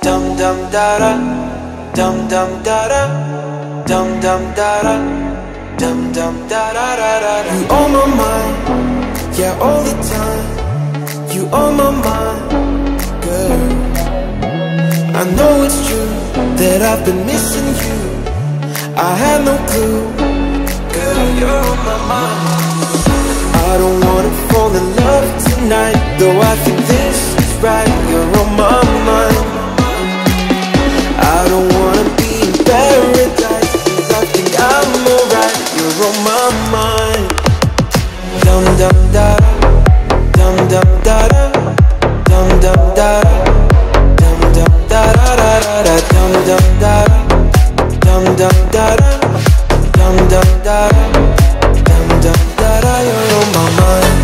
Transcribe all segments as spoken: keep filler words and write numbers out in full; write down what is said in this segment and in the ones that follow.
dum dum da da, dum dum da da, dum dum da da, dum dum da da da da. You on my mind, yeah, all the time. You on my mind, girl. I know it's true that I've been missing you. I had no clue, girl, you're on my mind. I don't wanna fall in love tonight, though I think this is right. You're on my mind. I don't wanna be in paradise, 'cause I think I'm alright. You're on my mind. Dum dum da da, dum dum da da, dum dum da da, dum dum da da da da, dum dum da da, dum dum da da, dum dum da da, dum dum da da. You're on my mind.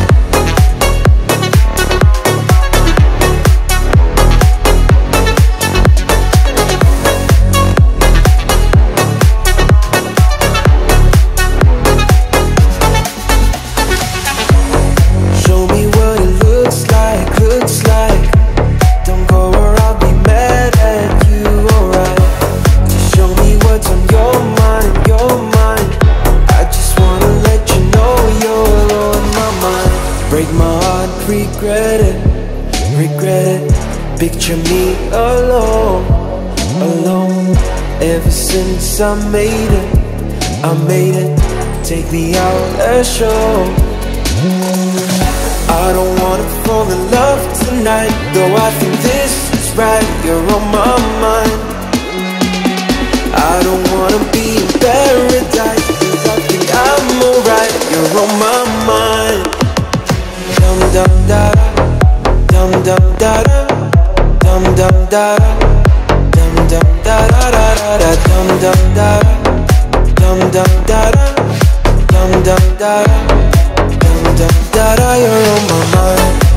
Regret it, regret it. Picture me alone, alone. Ever since I made it, I made it. Take me out a show. I don't wanna fall in love tonight, though I think this is right. You're on my mind. I don't wanna be in paradise, 'cause I think I'm alright. You're on my mind. Dum dum da da, dum dum da da, dum dum da da, dum dum da da da da, dum dum da da, dum dum da da, dum dum da da, dum dum da da. You're on my mind.